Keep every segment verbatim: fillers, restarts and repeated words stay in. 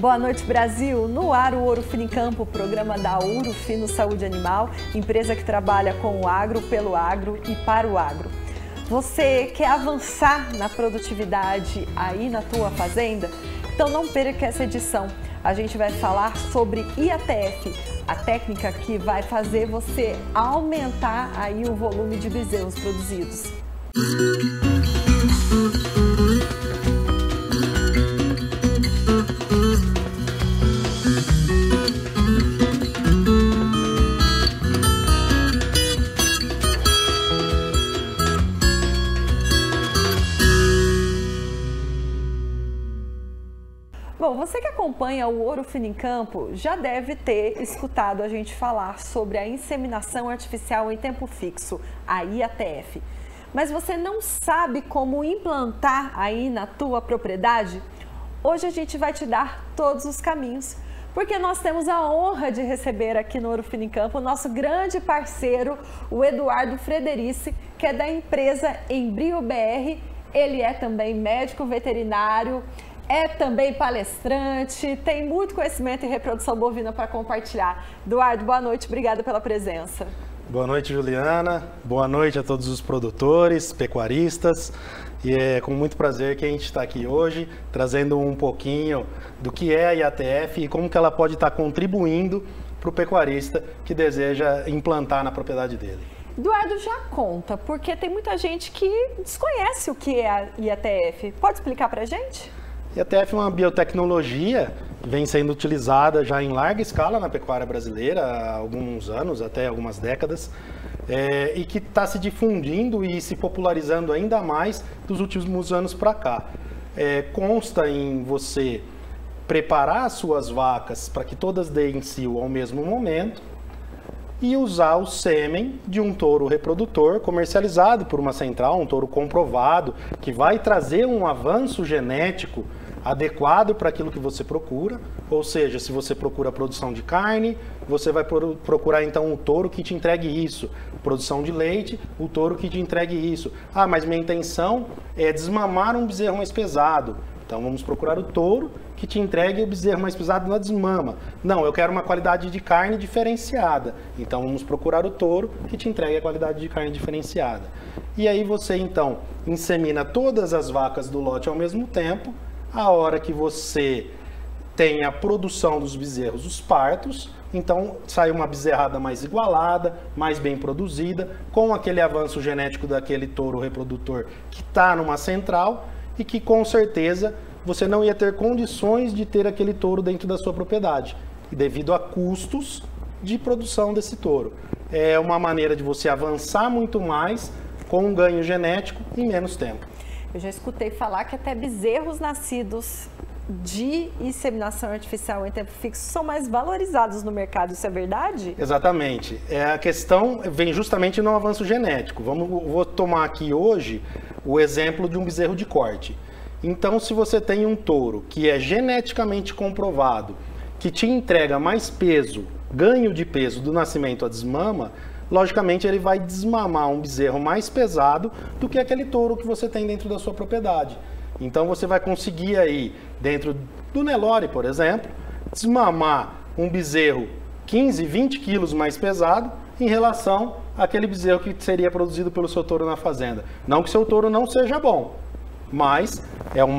Boa noite, Brasil! No ar, o Ouro Fino em Campo, programa da Ouro Fino Saúde Animal, empresa que trabalha com o agro, pelo agro e para o agro. Você quer avançar na produtividade aí na tua fazenda? Então não perca essa edição. A gente vai falar sobre I A T F, a técnica que vai fazer você aumentar aí o volume de bezerros produzidos. Bom, você que acompanha o Ouro Fino em Campo já deve ter escutado a gente falar sobre a inseminação artificial em tempo fixo, a I A T F. Mas você não sabe como implantar aí na tua propriedade? Hoje a gente vai te dar todos os caminhos, porque nós temos a honra de receber aqui no Ouro Fino em Campo o nosso grande parceiro, o Eduardo Frederici, que é da empresa Embrio B R. Ele é também médico veterinário, é também palestrante, tem muito conhecimento em reprodução bovina para compartilhar. Eduardo, boa noite, obrigada pela presença. Boa noite, Juliana. Boa noite a todos os produtores, pecuaristas. E é com muito prazer que a gente está aqui hoje, trazendo um pouquinho do que é a I A T F e como que ela pode estar contribuindo para o pecuarista que deseja implantar na propriedade dele. Eduardo, já conta, porque tem muita gente que desconhece o que é a I A T F. Pode explicar para a gente? I A T F é uma biotecnologia que vem sendo utilizada já em larga escala na pecuária brasileira há alguns anos, até algumas décadas, é, e que está se difundindo e se popularizando ainda mais dos últimos anos para cá. É, consta em você preparar as suas vacas para que todas deem cio ao mesmo momento e usar o sêmen de um touro reprodutor comercializado por uma central, um touro comprovado, que vai trazer um avanço genético adequado para aquilo que você procura. Ou seja, se você procura a produção de carne, você vai procurar então um touro que te entregue isso. Produção de leite, o touro que te entregue isso. Ah, mas minha intenção é desmamar um bezerro mais pesado. Então vamos procurar o touro que te entregue o bezerro mais pesado na desmama. Não, eu quero uma qualidade de carne diferenciada. Então vamos procurar o touro que te entregue a qualidade de carne diferenciada. E aí você então insemina todas as vacas do lote ao mesmo tempo. A hora que você tem a produção dos bezerros, os partos, então sai uma bezerrada mais igualada, mais bem produzida, com aquele avanço genético daquele touro reprodutor que está numa central e que com certeza você não ia ter condições de ter aquele touro dentro da sua propriedade, devido a custos de produção desse touro. É uma maneira de você avançar muito mais com um ganho genético em menos tempo. Eu já escutei falar que até bezerros nascidos de inseminação artificial em tempo fixo são mais valorizados no mercado, isso é verdade? Exatamente. É, a questão vem justamente no avanço genético. Vamos, vou tomar aqui hoje o exemplo de um bezerro de corte. Então, se você tem um touro que é geneticamente comprovado, que te entrega mais peso, ganho de peso do nascimento à desmama, logicamente ele vai desmamar um bezerro mais pesado do que aquele touro que você tem dentro da sua propriedade. Então você vai conseguir aí, dentro do Nelore, por exemplo, desmamar um bezerro quinze, vinte quilos mais pesado em relação àquele bezerro que seria produzido pelo seu touro na fazenda. Não que seu touro não seja bom, mas é um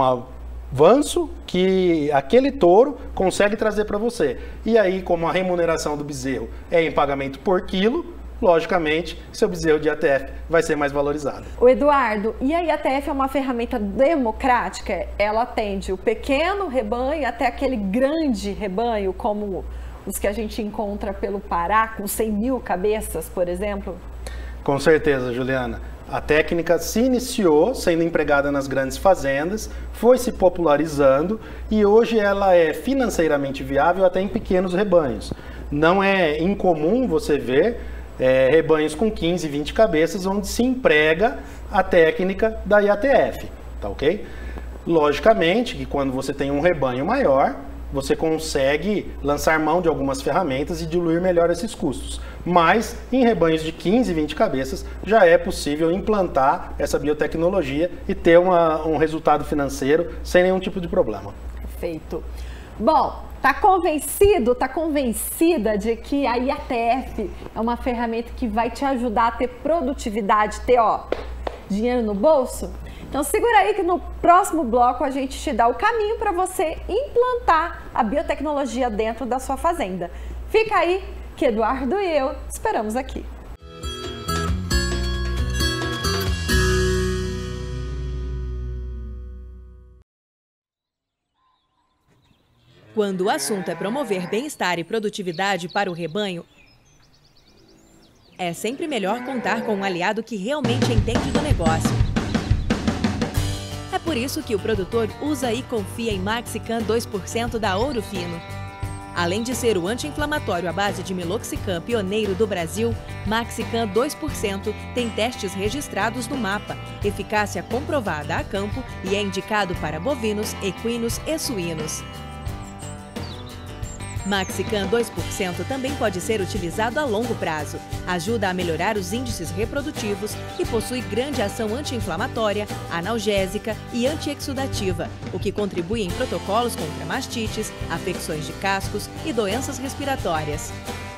avanço que aquele touro consegue trazer para você. E aí, como a remuneração do bezerro é em pagamento por quilo, logicamente, seu bezerro de I A T F vai ser mais valorizado. O Eduardo, e a I A T F é uma ferramenta democrática? Ela atende o pequeno rebanho até aquele grande rebanho, como os que a gente encontra pelo Pará, com cem mil cabeças, por exemplo? Com certeza, Juliana. A técnica se iniciou sendo empregada nas grandes fazendas, foi se popularizando e hoje ela é financeiramente viável até em pequenos rebanhos. Não é incomum você ver é, rebanhos com quinze, vinte cabeças onde se emprega a técnica da I A T F, tá ok? Logicamente que quando você tem um rebanho maior, você consegue lançar mão de algumas ferramentas e diluir melhor esses custos. Mas em rebanhos de quinze, vinte cabeças já é possível implantar essa biotecnologia e ter uma, um resultado financeiro sem nenhum tipo de problema. Perfeito. Bom, tá convencido, tá convencida de que a I A T F é uma ferramenta que vai te ajudar a ter produtividade, ter, ó, dinheiro no bolso? Então segura aí que no próximo bloco a gente te dá o caminho para você implantar a biotecnologia dentro da sua fazenda. Fica aí que Eduardo e eu esperamos aqui. Quando o assunto é promover bem-estar e produtividade para o rebanho, é sempre melhor contar com um aliado que realmente entende do negócio. É por isso que o produtor usa e confia em Maxican dois por cento da Ouro Fino. Além de ser o anti-inflamatório à base de Meloxicam pioneiro do Brasil, Maxican dois por cento tem testes registrados no MAPA, eficácia comprovada a campo e é indicado para bovinos, equinos e suínos. Maxican dois por cento também pode ser utilizado a longo prazo, ajuda a melhorar os índices reprodutivos e possui grande ação anti-inflamatória, analgésica e antiexudativa, o que contribui em protocolos contra mastites, afecções de cascos e doenças respiratórias.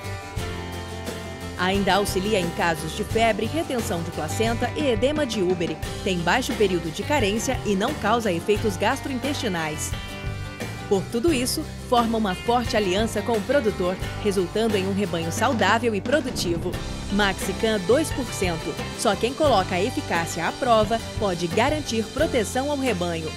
Ainda auxilia em casos de febre, retenção de placenta e edema de úbere, tem baixo período de carência e não causa efeitos gastrointestinais. Por tudo isso, forma uma forte aliança com o produtor, resultando em um rebanho saudável e produtivo. Maxican dois por cento. Só quem coloca a eficácia à prova pode garantir proteção ao rebanho.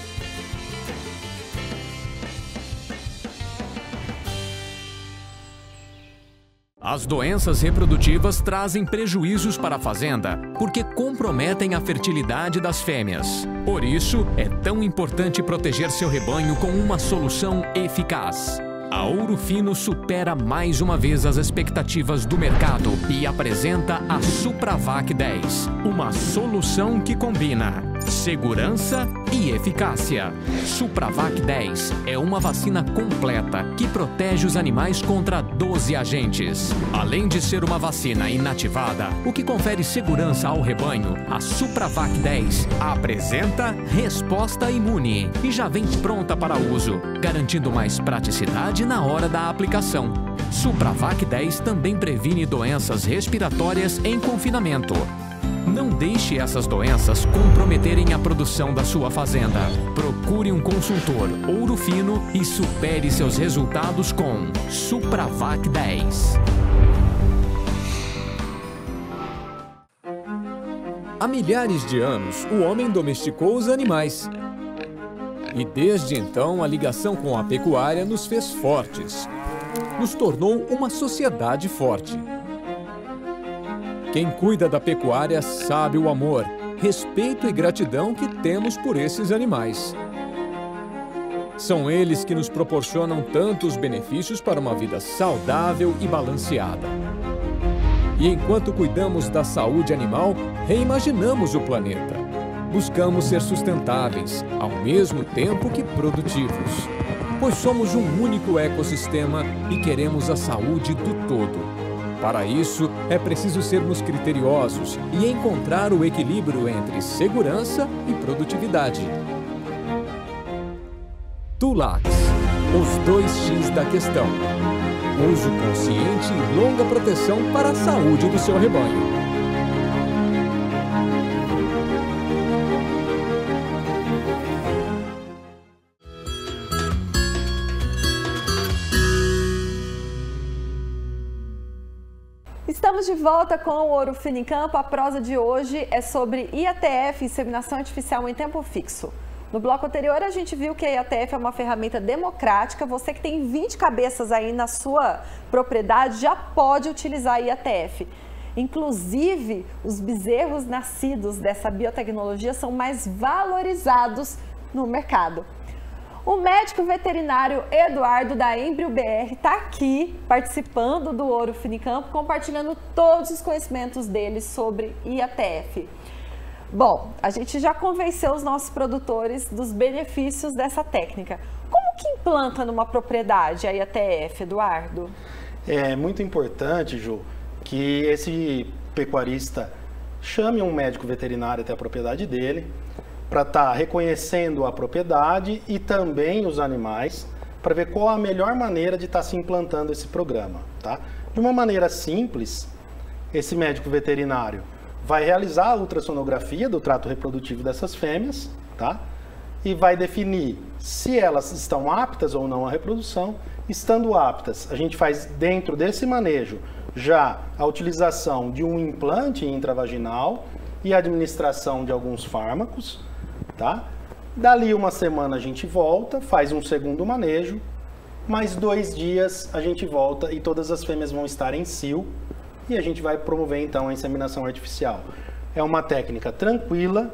As doenças reprodutivas trazem prejuízos para a fazenda, porque comprometem a fertilidade das fêmeas. Por isso, é tão importante proteger seu rebanho com uma solução eficaz. A Ouro Fino supera mais uma vez as expectativas do mercado e apresenta a Supravac dez, uma solução que combina segurança e eficácia. Supravac dez é uma vacina completa que protege os animais contra doze agentes. Além de ser uma vacina inativada, o que confere segurança ao rebanho, a Supravac dez apresenta resposta imune e já vem pronta para uso, garantindo mais praticidade na hora da aplicação. Supravac dez também previne doenças respiratórias em confinamento. Não deixe essas doenças comprometerem a produção da sua fazenda. Procure um consultor Ouro Fino e supere seus resultados com Supravac dez. Há milhares de anos, o homem domesticou os animais. E desde então, a ligação com a pecuária nos fez fortes. Nos tornou uma sociedade forte. Quem cuida da pecuária sabe o amor, respeito e gratidão que temos por esses animais. São eles que nos proporcionam tantos benefícios para uma vida saudável e balanceada. E enquanto cuidamos da saúde animal, reimaginamos o planeta. Buscamos ser sustentáveis, ao mesmo tempo que produtivos. Pois somos um único ecossistema e queremos a saúde do todo. Para isso, é preciso sermos criteriosos e encontrar o equilíbrio entre segurança e produtividade. Dulax, os dois X da questão. Uso consciente e longa proteção para a saúde do seu rebanho. Estamos de volta com o Ouro Fino em Campo. A prosa de hoje é sobre I A T F, inseminação artificial em tempo fixo. No bloco anterior a gente viu que a I A T F é uma ferramenta democrática. Você que tem vinte cabeças aí na sua propriedade já pode utilizar a I A T F. Inclusive, os bezerros nascidos dessa biotecnologia são mais valorizados no mercado. O médico veterinário Eduardo da Embrio B R está aqui participando do Ouro Fino em Campo, compartilhando todos os conhecimentos dele sobre I A T F. Bom, a gente já convenceu os nossos produtores dos benefícios dessa técnica. Como que implanta numa propriedade a I A T F, Eduardo? É muito importante, Ju, que esse pecuarista chame um médico veterinário até a propriedade dele, para estar reconhecendo a propriedade e também os animais, para ver qual a melhor maneira de estar se implantando esse programa, tá? De uma maneira simples, esse médico veterinário vai realizar a ultrassonografia do trato reprodutivo dessas fêmeas, tá? E vai definir se elas estão aptas ou não à reprodução. Estando aptas, a gente faz dentro desse manejo já a utilização de um implante intravaginal e a administração de alguns fármacos, tá? Dali uma semana a gente volta, faz um segundo manejo, mais dois dias a gente volta e todas as fêmeas vão estar em cio e a gente vai promover então a inseminação artificial. É uma técnica tranquila,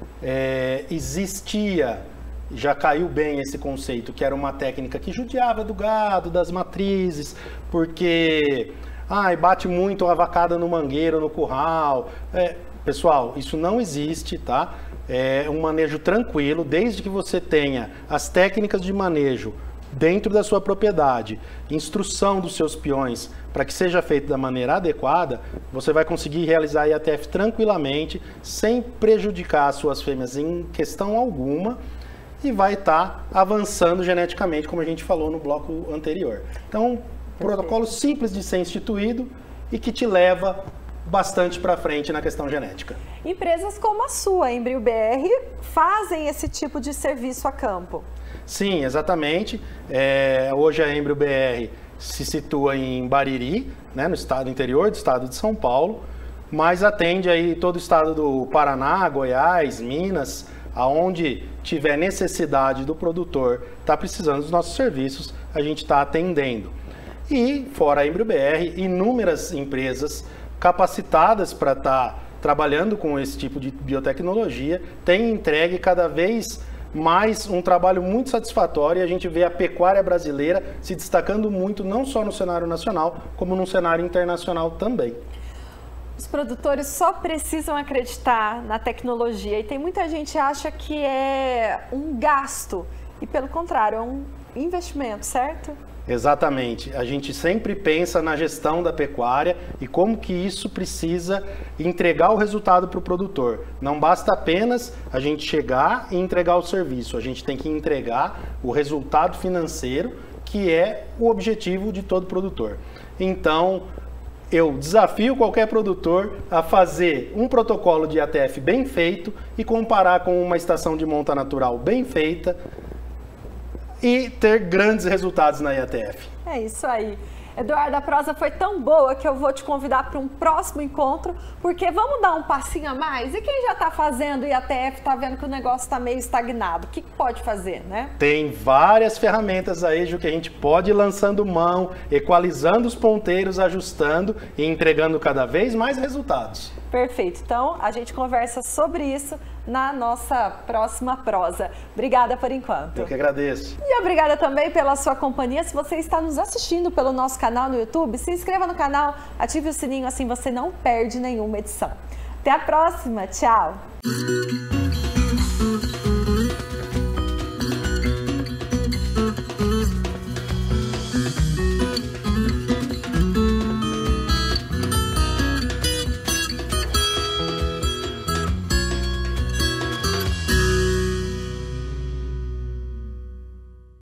é, existia, já caiu bem esse conceito, que era uma técnica que judiava do gado, das matrizes, porque ai, bate muito a vacada no mangueiro, no curral. É, pessoal, isso não existe, tá? É um manejo tranquilo, desde que você tenha as técnicas de manejo dentro da sua propriedade, instrução dos seus peões para que seja feito da maneira adequada, você vai conseguir realizar a I A T F tranquilamente, sem prejudicar as suas fêmeas em questão alguma, e vai estar avançando geneticamente, como a gente falou no bloco anterior. Então, protocolo simples de ser instituído e que te leva bastante para frente na questão genética. Empresas como a sua, Embryo B R, fazem esse tipo de serviço a campo. Sim, exatamente. É, hoje a Embryo B R se situa em Bariri, né, no estado interior do estado de São Paulo, mas atende aí todo o estado do Paraná, Goiás, Minas, aonde tiver necessidade do produtor, está precisando dos nossos serviços, a gente está atendendo. E, fora a Embryo B R, inúmeras empresas capacitadas para estar tá trabalhando com esse tipo de biotecnologia, têm entregue cada vez mais um trabalho muito satisfatório, e a gente vê a pecuária brasileira se destacando muito, não só no cenário nacional, como no cenário internacional também. Os produtores só precisam acreditar na tecnologia, e tem muita gente que acha que é um gasto, e pelo contrário, é um investimento, certo? Exatamente. A gente sempre pensa na gestão da pecuária e como que isso precisa entregar o resultado para o produtor. Não basta apenas a gente chegar e entregar o serviço, a gente tem que entregar o resultado financeiro, que é o objetivo de todo produtor. Então, eu desafio qualquer produtor a fazer um protocolo de I A T F bem feito e comparar com uma estação de monta natural bem feita, e ter grandes resultados na I A T F. É isso aí. Eduardo, a prosa foi tão boa que eu vou te convidar para um próximo encontro, porque vamos dar um passinho a mais? E quem já está fazendo I A T F está vendo que o negócio está meio estagnado, o que, que pode fazer, né? Tem várias ferramentas aí, Ju, que a gente pode ir lançando mão, equalizando os ponteiros, ajustando e entregando cada vez mais resultados. Perfeito. Então, a gente conversa sobre isso na nossa próxima prosa. Obrigada por enquanto. Eu que agradeço. E obrigada também pela sua companhia. Se você está nos assistindo pelo nosso canal no YouTube, se inscreva no canal, ative o sininho, assim você não perde nenhuma edição. Até a próxima. Tchau.